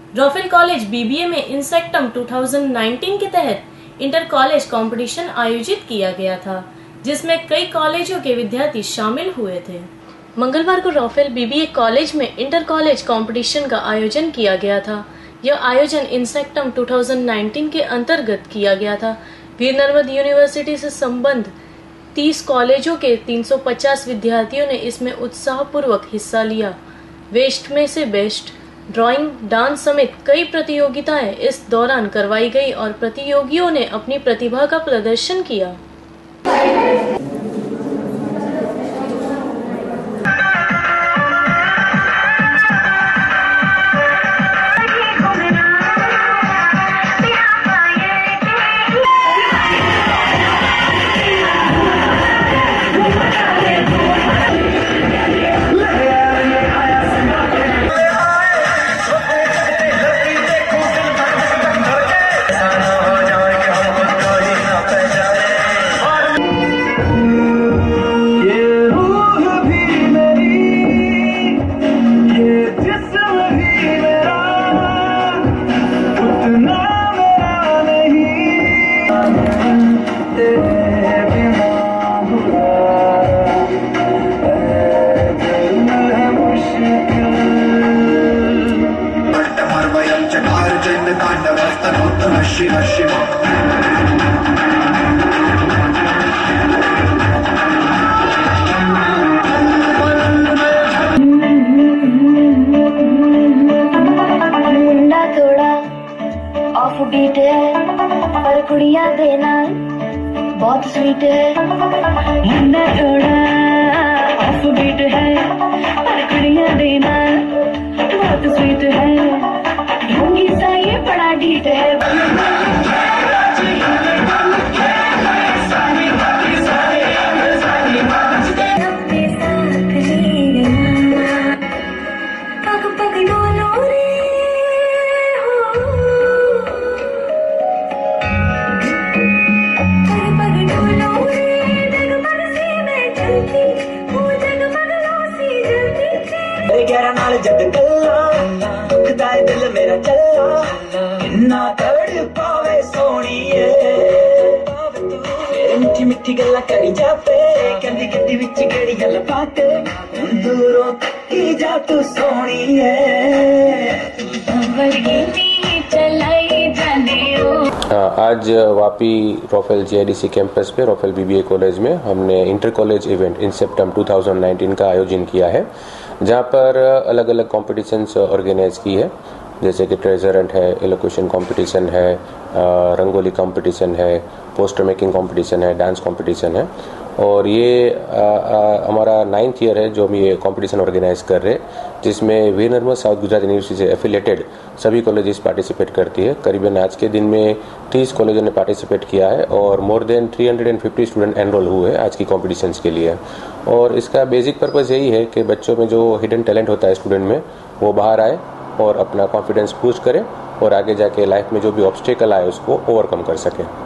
रॉफेल college BBA में इंसेक्टम 2019 के तहत इंटर कॉलेज कंपटीशन आयोजित किया गया था, जिसमें कई कॉलेजों के विद्यार्थी शामिल हुए थे। मंगलवार को रॉफेल बीबीए कॉलेज में इंटर कॉलेज कंपटीशन का आयोजन किया गया था। यह आयोजन इंसेक्टम 2019 के अंतर्गत किया गया था। वीर नर्मद यूनिवर्सिटी से संबद्ध 30 कॉलेजों के 350 विद्यार्थियों ने इसमें उत्साहपूर्वक हिस्सा लिया। वेस्ट में से बेस्ट, ड्राइंग, डांस समेत कई प्रतियोगिताएं इस दौरान करवाई गई और प्रतियोगियों ने अपनी प्रतिभा का प्रदर्शन किया। मुंडा थोड़ा ऑफ बीट है पर कुड़ियां देना बहुत स्वीट है। मुंडा थोड़ा ऑफ बीट है पर कुड़ियां देना बहुत स्वीट है। ढोंगी सा ये बड़ा डीट है। गहरा नाल जद गल्ला दुखदा है दिल मेरा चला इन्ना तड़ पावे सोणीए मेरी मिठी मिठी गल्ला करी जाते कहंदी गड्डी विच गेड़ी गल पाते दूरों तकी जा तू सोणीए आज वापी रॉफेल जीआईडीसी कैंपस पे रॉफेल बीबीए कॉलेज में हमने इंटर कॉलेज इवेंट इंसेप्टम 2019 का आयोजन किया है, जहां पर अलग अलग कॉम्पिटिशन्स ऑर्गेनाइज की है, जैसे कि ट्रेजर हंट है, एलोक्यूशन कंपटीशन है, रंगोली कंपटीशन है, पोस्टर मेकिंग कंपटीशन है, डांस कंपटीशन है। और ये हमारा 9th ईयर है जो हम ये कंपटीशन ऑर्गेनाइज कर रहे हैं, जिसमें वीर नर्मद साउथ गुजरात यूनिवर्सिटी से एफिलेटेड सभी कॉलेजेस पार्टिसिपेट करती है। करीबन आज के दिन में 30 कॉलेजों ने पार्टिसिपेट किया है और मोर देन 350 स्टूडेंट एनरोल हुए हैं आज की कॉम्पिटिशन्स के लिए। और इसका बेसिक पर्पज़ यही है कि बच्चों में जो हिडन टैलेंट होता है स्टूडेंट में, वो बाहर आए और अपना कॉन्फिडेंस बूस्ट करें और आगे जाके लाइफ में जो भी ऑब्स्टेकल आए उसको ओवरकम कर सकें।